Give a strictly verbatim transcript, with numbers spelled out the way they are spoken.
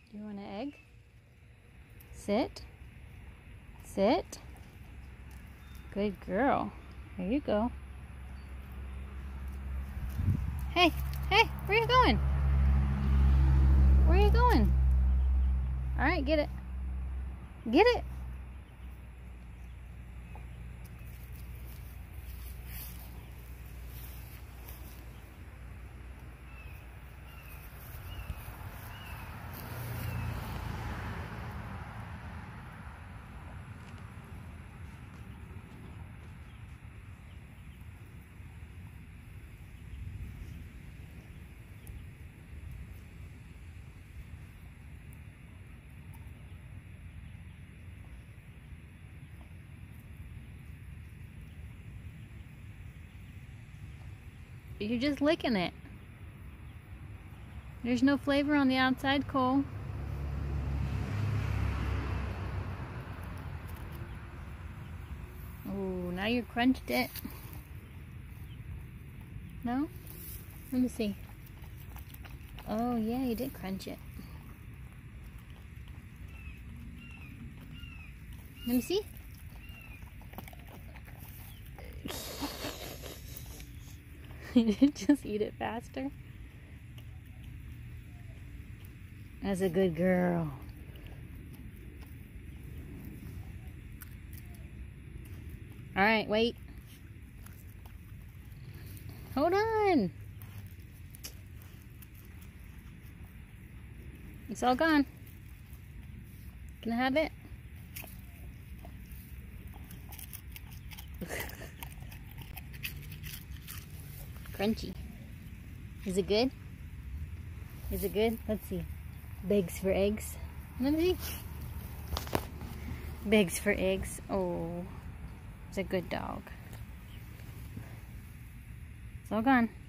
Do you want an egg? Sit. Sit. Good girl. There you go. Hey, hey, where you going? Where are you going? All right, get it. Get it. You're just licking it. There's no flavor on the outside, Cole. Oh, now you crunched it. No? Let me see. Oh, yeah, you did crunch it. Let me see. You did just eat it faster. That's a good girl. All right, wait. Hold on. It's all gone. Can I have it? Crunchy. Is it good? Is it good? Let's see. Begs for eggs. Let me see. Begs for eggs. Oh, it's a good dog. It's all gone.